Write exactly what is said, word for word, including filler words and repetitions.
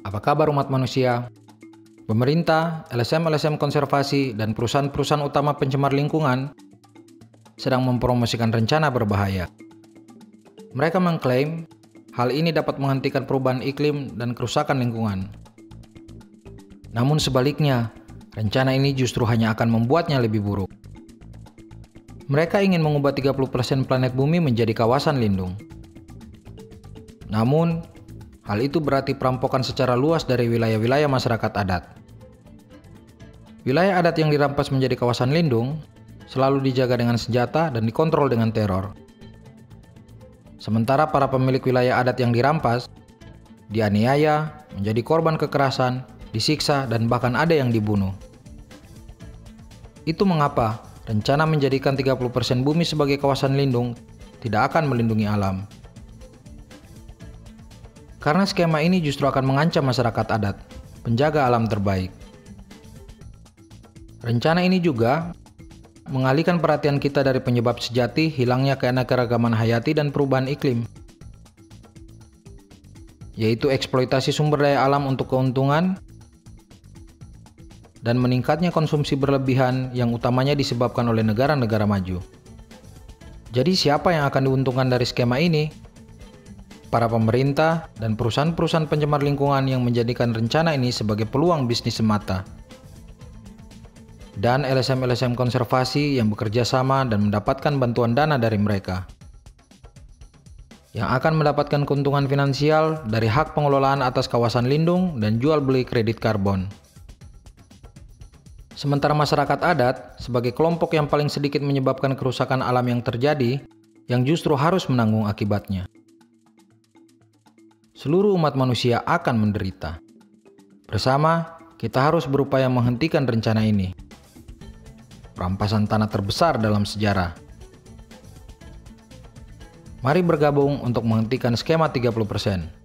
Apa kabar umat manusia? Pemerintah, L S M-L S M konservasi, dan perusahaan-perusahaan utama pencemar lingkungan sedang mempromosikan rencana berbahaya. Mereka mengklaim hal ini dapat menghentikan perubahan iklim dan kerusakan lingkungan. Namun sebaliknya, rencana ini justru hanya akan membuatnya lebih buruk. Mereka ingin mengubah tiga puluh persen planet bumi menjadi kawasan lindung. Namun, hal itu berarti perampokan secara luas dari wilayah-wilayah masyarakat adat. Wilayah adat yang dirampas menjadi kawasan lindung selalu dijaga dengan senjata dan dikontrol dengan teror. Sementara para pemilik wilayah adat yang dirampas, dianiaya, menjadi korban kekerasan, disiksa, dan bahkan ada yang dibunuh. Itu mengapa rencana menjadikan tiga puluh persen bumi sebagai kawasan lindung tidak akan melindungi alam. Karena skema ini justru akan mengancam masyarakat adat, penjaga alam terbaik. Rencana ini juga mengalihkan perhatian kita dari penyebab sejati hilangnya keanekaragaman hayati dan perubahan iklim, yaitu eksploitasi sumber daya alam untuk keuntungan dan meningkatnya konsumsi berlebihan yang utamanya disebabkan oleh negara-negara maju. Jadi siapa yang akan diuntungkan dari skema ini? Para pemerintah dan perusahaan-perusahaan pencemar lingkungan yang menjadikan rencana ini sebagai peluang bisnis semata. Dan L S M-L S M konservasi yang bekerja sama dan mendapatkan bantuan dana dari mereka, yang akan mendapatkan keuntungan finansial dari hak pengelolaan atas kawasan lindung dan jual beli kredit karbon. Sementara masyarakat adat sebagai kelompok yang paling sedikit menyebabkan kerusakan alam yang terjadi, yang justru harus menanggung akibatnya. Seluruh umat manusia akan menderita. Bersama, kita harus berupaya menghentikan rencana ini. Perampasan tanah terbesar dalam sejarah. Mari bergabung untuk menghentikan skema tiga puluh persen.